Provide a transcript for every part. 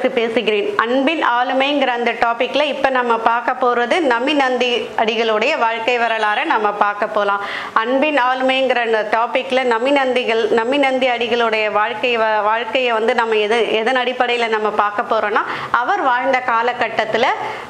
பற்றி பேசுகிறேன். அன்பின் ஆளுமைங்கிற அந்த டாபிக்ல இப்ப நம்ம பார்க்க போறது நமி நந்தி அடிகளுடைய வாழ்க்கை வரலாறை நம்ம பார்க்க போலாம். அன்பின் ஆளுமைங்கிற அந்த டாபிக்ல நமி நந்தி அடிகளுடைய வாழ்க்கையை வந்து நம்ம எதன் அடிப்படையில நம்ம பார்க்க போறோம்னா, அவர் வாழ்ந்த காலகட்டத்துல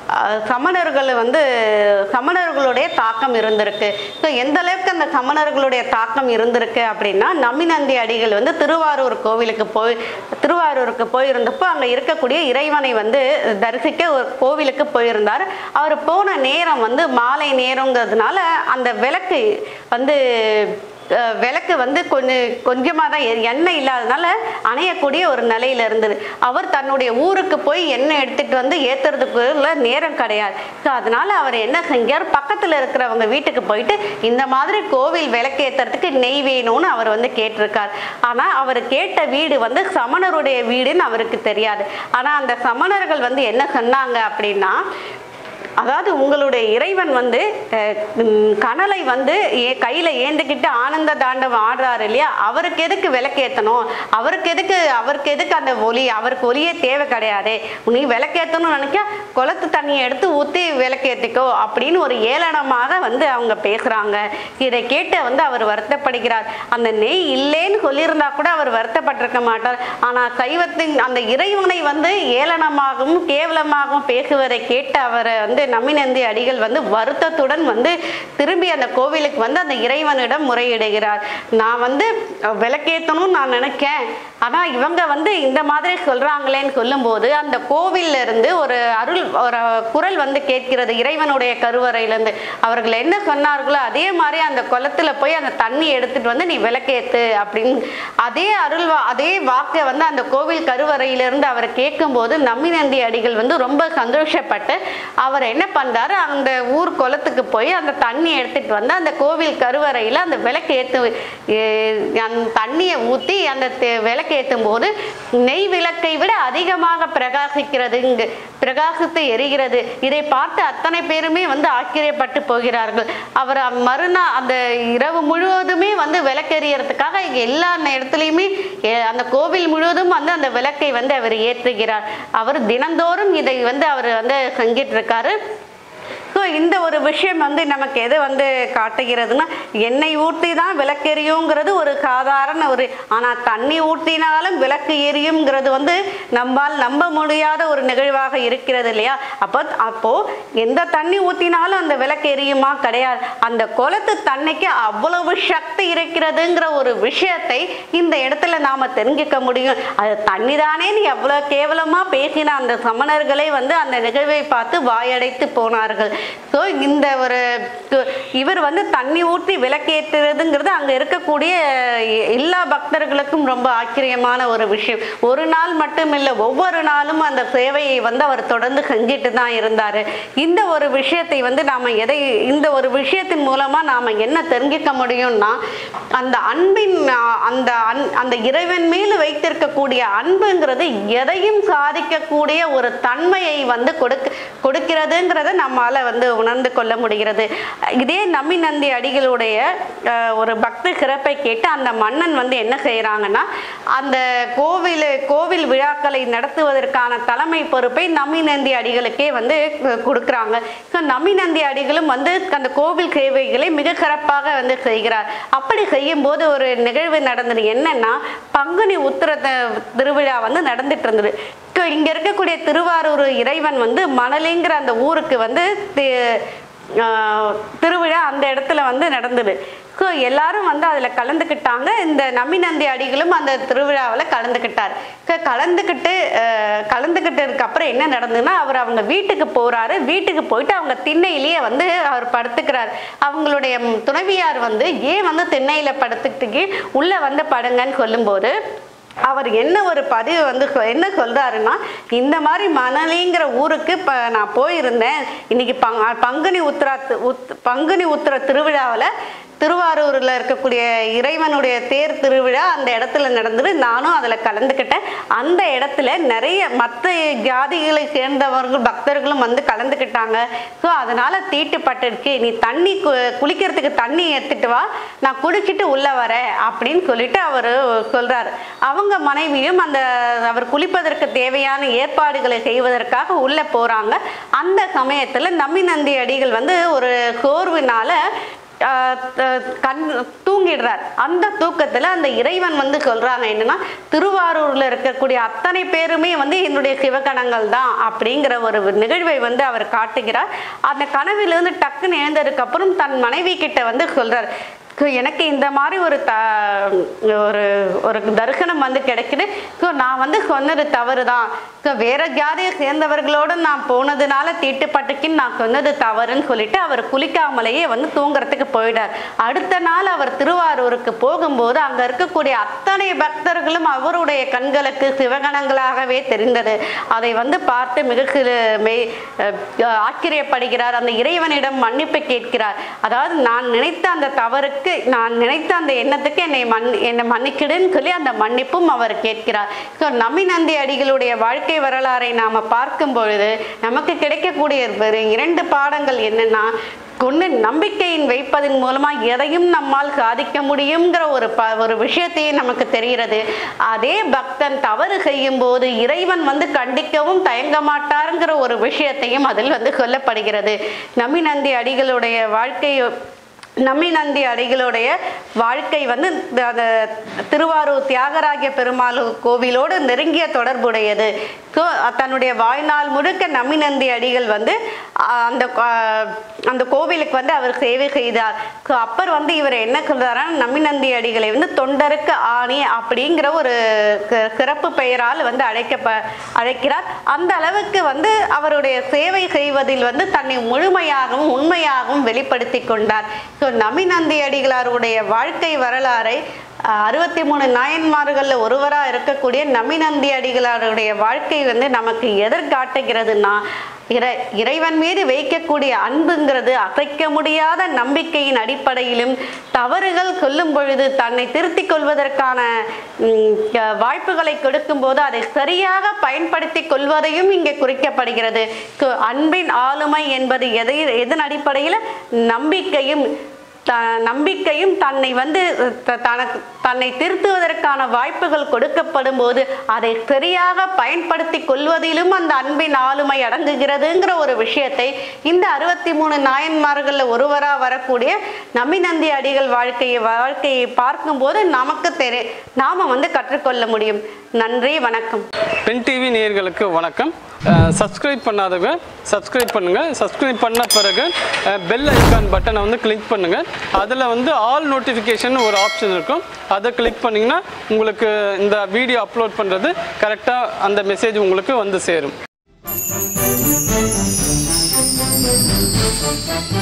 சமணர்களுடைய தாக்கம் இருந்திருக்கு. ஸோ எந்த அளவுக்கு அந்த சமணர்களுடைய தாக்கம் இருந்திருக்கு அப்படின்னா, நமி நந்தி அடிகள் வந்து திருவாரூருக்கு போயிருந்தப்போ அங்க இருக்கக்கூடிய இறைவனை வந்து தரிசிக்க ஒரு கோவிலுக்கு போயிருந்தார். அவர் போன நேரம் வந்து மாலை நேரங்கிறதுனால அந்த விளக்கு வந்து கொஞ்சமாக தான் எண்ணெய் இல்லாதனால அணையக்கூடிய ஒரு நிலையில இருந்தது. அவர் தன்னுடைய ஊருக்கு போய் எண்ணெய் எடுத்துட்டு வந்து ஏத்துறதுக்குள்ள நேரம் கிடையாது. ஸோ அதனால அவர் என்ன செஞ்சார், பக்கத்துல இருக்கிறவங்க வீட்டுக்கு போயிட்டு இந்த மாதிரி கோவில் விளக்கு ஏத்துறதுக்கு நெய் வேணும்னு அவர் வந்து கேட்டிருக்கார். ஆனா அவர் கேட்ட வீடு வந்து சமணருடைய வீடுன்னு அவருக்கு தெரியாது. ஆனா அந்த சமணர்கள் வந்து என்ன சொன்னாங்க அப்படின்னா, அதாவது உங்களுடைய இறைவன் வந்து கனலை வந்து கையில ஏந்துக்கிட்டு ஆனந்த தாண்டவம் ஆடுறாரு இல்லையா, அவருக்கு எதுக்கு விளக்கேற்றணும், அவருக்கு எதுக்கு அந்த ஒலி, அவருக்கு ஒலியே தேவை கிடையாது, நீ விளக்கேற்றணும்னு நினைக்க குளத்து தண்ணியை எடுத்து ஊற்றி விளக்கேற்றிக்கோ அப்படின்னு ஒரு ஏளனமாக வந்து அவங்க பேசுறாங்க. இதை கேட்டு வந்து அவர் வருத்தப்படுகிறார். அந்த நெய் இல்லைன்னு சொல்லியிருந்தா கூட அவர் வருத்தப்பட்டிருக்க மாட்டார். ஆனா சைவத்தின் அந்த இறைவனை வந்து ஏளனமாகவும் கேவலமாகவும் பேசுவதை கேட்டு அவரை வந்து நமி நந்தி அடிகள் வந்து வருத்தத்துடன் வந்து திரும்பி அந்த கோவிலுக்கு வந்து அந்த இறைவனிடம் முறையிடுகிறார். நான் வந்து விளக்கேற்றணும்னு நான் நினைக்கேன், ஆனா இவங்க வந்து இந்த மாதிரி சொல்றாங்களேன்னு சொல்லும் போது அந்த கோவில்ல இருந்து ஒரு குரல் வந்து கேட்கிறது இறைவனுடைய கருவறையிலிருந்து. அவர்கள் என்ன சொன்னார்களோ அதே மாதிரி அந்த குளத்துல போய் அந்த தண்ணி எடுத்துட்டு வந்து நீ விளக்கேத்து அப்படின்னு அதே வாக்கை வந்து அந்த கோவில் கருவறையிலிருந்து அவர் கேட்கும் போது நமி நந்தி அடிகள் வந்து ரொம்ப சந்தோஷப்பட்டு அவர் என்ன பண்றாரு, அந்த ஊர் குளத்துக்கு போய் அந்த தண்ணி எடுத்துட்டு வந்து அந்த கோவில் கருவறையில அந்த விளக்கு அந்த தண்ணியை ஊத்தி அந்த விளக்கு ஏற்றும் போது நெய் விளக்கை விட அதிகமாக பிரகாசித்து எரிகிறது. இதை பார்த்து அத்தனை பேருமே வந்து ஆச்சரியப்பட்டு போகிறார்கள். அவர் மறுநாள் அந்த இரவு முழுவதுமே வந்து விளக்கெறியறதுக்காக எல்லா இடத்துலையுமே அந்த கோவில் முழுவதும் வந்து அந்த விளக்கை வந்து அவர் ஏற்றுகிறார். அவர் தினந்தோறும் இதை வந்து அவர் வந்து செஞ்சிட்டு இருக்காரு. ஸோ இந்த ஒரு விஷயம் வந்து நமக்கு எது வந்து காட்டுகிறதுனா, எண்ணெய் ஊற்றி தான் விளக்கு எரியுங்கிறது ஒரு சாதாரண ஆனால் தண்ணி ஊற்றினாலும் விளக்கு எரியுங்கிறது வந்து நம்மால் நம்ப முடியாத ஒரு நிகழ்வாக இருக்கிறது இல்லையா. அப்போ எந்த தண்ணி ஊற்றினாலும் அந்த விளக்கு எரியுமா? கிடையாது. அந்த குளத்து தண்ணிக்கு அவ்வளவு சக்தி இருக்கிறதுங்கிற ஒரு விஷயத்தை இந்த இடத்துல நாம தெரிஞ்சுக்க முடியும். அது தண்ணி தானே எவ்வளவு கேவலமா பேசின அந்த சமணர்களை வந்து அந்த நிகழ்வை பார்த்து வாயடைத்து போனார்கள். ஸோ இந்த இவர் வந்து தண்ணி ஊற்றி விளக்கேற்றுறதுங்கிறது அங்க இருக்கக்கூடிய எல்லா பக்தர்களுக்கும் ரொம்ப ஆச்சரியமான ஒரு விஷயம். ஒரு நாள் மட்டும் இல்லை, ஒவ்வொரு நாளும் அந்த சேவையை வந்து அவர் தொடர்ந்து செஞ்சுட்டு தான் இருந்தாரு. இந்த ஒரு விஷயத்தை வந்து இந்த ஒரு விஷயத்தின் மூலமா நாம என்ன தெரிஞ்சுக்க முடியும்னா, அந்த அன்பின் அந்த இறைவன் மேல் வைத்திருக்கக்கூடிய அன்புங்கிறது எதையும் சாதிக்கக்கூடிய ஒரு தன்மையை வந்து கொடுக்கிறதுங்கிறத நம்மால வந்து உணர்ந்து கொள்ள முடிகிறது. இதே நமி நந்தி அடிகளுடைய ஒரு பக்தி சிறப்பை கேட்டு அந்த மன்னன் வந்து என்ன செய்யறாங்கன்னா, அந்த கோவில் விழாக்களை நடத்துவதற்கான தலைமை பொறுப்பை நமி நந்தி அடிகளுக்கே வந்து கொடுக்குறாங்க. நமி நந்தி அடிகளும் வந்து அந்த கோவில் சேவைகளை மிக சிறப்பாக வந்து செய்கிறார். அப்படி செய்யும் போது ஒரு நிகழ்வு நடந்தது. என்னன்னா, பங்குனி உத்திர திருவிழா வந்து நடந்துட்டு இருந்தது. இங்க இருக்கக்கூடிய திருவாரூர் இறைவன் வந்து மணலிங்கிற அந்த ஊருக்கு வந்து திருவிழா அந்த இடத்துல வந்து நடந்தது. ஸோ எல்லாரும் வந்து அதில் கலந்துக்கிட்டாங்க. இந்த நமி நந்தி அடிகளும் அந்த திருவிழாவில் கலந்துக்கிட்டார். கலந்துக்கிட்டதுக்கு அப்புறம் என்ன நடந்ததுன்னா, அவங்க வீட்டுக்கு போறாரு. வீட்டுக்கு போயிட்டு அவங்க திண்ணையிலேயே வந்து அவர் படுத்துக்கிறார். அவங்களுடைய துணைவியார் வந்து ஏன் வந்து திண்ணையில படுத்துக்கிட்டு உள்ள வந்து படுங்கன்னு சொல்லும்போது அவர் என்ன ஒரு பதிவு வந்து என்ன சொல்றாருன்னா, இந்த மாதிரி மணலிங்கிற ஊருக்கு நான் போயிருந்தேன். இன்னைக்கு பங்குனி உத்திர திருவிழாவில் திருவாரூரில் இருக்கக்கூடிய இறைவனுடைய தேர் திருவிழா அந்த இடத்துல நடந்தது. நானும் அதில் கலந்துக்கிட்டேன். அந்த இடத்துல நிறைய மற்ற ஜாதிகளை சேர்ந்தவர்கள் பக்தர்களும் வந்து கலந்துக்கிட்டாங்க. ஸோ அதனால் தீட்டுப்பட்டிருக்கு, நீ தண்ணி குளிக்கிறதுக்கு தண்ணி எடுத்துட்டு வா, நான் குளிச்சுட்டு உள்ளே வரேன் அப்படின்னு சொல்லிட்டு அவர் சொல்கிறார். அவங்க மனைவியும் அவர் குளிப்பதற்கு தேவையான ஏற்பாடுகளை செய்வதற்காக உள்ளே போகிறாங்க. அந்த சமயத்தில் நம்பி நந்தி அடிகள் வந்து ஒரு சோர்வினால தூங்கிடுறார். அந்த தூக்கத்துல அந்த இறைவன் வந்து சொல்றாங்க என்னன்னா, திருவாரூர்ல இருக்கக்கூடிய அத்தனை பேருமே வந்து என்னுடைய சிவகணங்கள் தான் அப்படிங்கிற ஒரு நிகழ்வை வந்து அவர் காட்டுகிறார். அந்த கனவிலிருந்து டக்குன்னு எழுந்ததுக்கு அப்புறம் தன் மனைவி கிட்ட வந்து சொல்றார், எனக்கு இந்த மாதிரி ஒரு தரிசனம் வந்து கிடைக்குது. நான் வந்து சொன்னது தவறு தான், வேற ஜாதியை சேர்ந்தவர்களோடு நான் போனதுனால தீட்டுப்பட்டுக்குன்னு நான் சொன்னது தவறுன்னு சொல்லிட்டு அவர் குளிக்காமலேயே வந்து தூங்குறதுக்கு போயிட்டார். அடுத்த நாள் அவர் திருவாரூருக்கு போகும்போது அங்க இருக்கக்கூடிய அத்தனை பக்தர்களும் அவருடைய கண்களுக்கு சிவகணங்களாகவே தெரிந்தது. அதை வந்து பார்த்து மிக ஆச்சரியப்படுகிறார். அந்த இறைவனிடம் மன்னிப்பு கேட்கிறார். அதாவது நான் நினைத்த அந்த தவறுக்கு, நான் நினைத்த அந்த எண்ணத்துக்கு என்னை மன்னிக்கிடுன்னு சொல்லி அந்த மன்னிப்பும் அவர் கேட்கிறார். ஸோ நம்பி நந்தி அடிகளுடைய வாழ்க்கை வரலாறை நாம பார்க்கும் பொழுது நமக்கு கிடைக்கக்கூடிய 2 பாடங்கள் என்னன்னா, ஒன்று, நம்பிக்கையின் வைப்பதன் மூலமா எதையும் நம்மால் சாதிக்க முடியுங்கிற ஒரு விஷயத்தையும் நமக்கு தெரிகிறது. அதே பக்தன் தவறு செய்யும் போது இறைவன் வந்து கண்டிக்கவும் தயங்க மாட்டாருங்கிற ஒரு விஷயத்தையும் அதில் வந்து சொல்லப்படுகிறது. நம்பி நந்தி அடிகளுடைய வாழ்க்கை வந்து திருவாரூர் தியாகராஜ பெருமாள் கோவிலோடு நெருங்கிய தொடர்புடையது. ஸோ தன்னுடைய வாழ்நாள் முழுக்க நம்பி நந்தி அடிகள் வந்து அந்த கோவிலுக்கு வந்து அவர் சேவை செய்தார். ஸோ அப்பர் வந்து இவர் என்ன சொல்றாருன்னா, நம்பி நந்தி அடிகளை வந்து தொண்டருக்கு ஆணி அப்படிங்கிற ஒரு சிறப்பு பெயரால் வந்து அழைக்கிறார். அந்த அளவுக்கு வந்து அவருடைய சேவை செய்வதில் வந்து தன்னை முழுமையாகவும் உண்மையாகவும் வெளிப்படுத்தி கொண்டார். ஸோ நம்பி நந்தி அடிகளாருடைய வாழ்க்கை வரலாறை 63 நாயன்மார்கள்ல ஒருவராக இருக்கக்கூடிய நம்பி நந்தி அடிகளாருடைய வாழ்க்கை வந்து நமக்கு எதிர்காட்டுகிறதுனா, இறைவன் மீது வைக்கக்கூடிய அன்புங்கிறது அசைக்க முடியாத நம்பிக்கையின் அடிப்படையிலும், தவறுகள் சொல்லும் பொழுது தன்னை திருத்திக் கொள்வதற்கான வாய்ப்புகளை கொடுக்கும் போது அதை சரியாக பயன்படுத்தி கொள்வதையும் இங்கே குறிக்கப்படுகிறது. அன்பின் ஆளுமை என்பது எதன் அடிப்படையில்? நம்பிக்கையும் தன்னை வந்து தன்னை திருத்துவதற்கான வாய்ப்புகள் கொடுக்கப்படும் போது அதை சரியாக பயன்படுத்தி கொள்வதிலும் அந்த அன்பின் ஆளுமை அடங்குகிறதுங்கிற ஒரு விஷயத்தை இந்த 63 நாயன்மார்கள்ல ஒருவராக வரக்கூடிய நம்பி நந்தி அடிகள் வாழ்க்கையை பார்க்கும்போது நாம வந்து கற்றுக்கொள்ள முடியும். நன்றி, வணக்கம். பென் டிவி நேயர்களுக்கு வணக்கம். சப்ஸ்கிரைப் பண்ணாதவங்க சப்ஸ்கிரைப் பண்ணுங்கள். சப்ஸ்கிரைப் பண்ண பிறகு பெல் ஐக்கான் பட்டனை வந்து கிளிக் பண்ணுங்கள். அதில் வந்து ஆல் நோட்டிஃபிகேஷன் ஒரு ஆப்ஷன் இருக்கும். அதை கிளிக் பண்ணிங்கன்னா உங்களுக்கு இந்த வீடியோ அப்லோட் பண்ணுறது கரெக்டாக அந்த மெசேஜ் உங்களுக்கு வந்து சேரும்.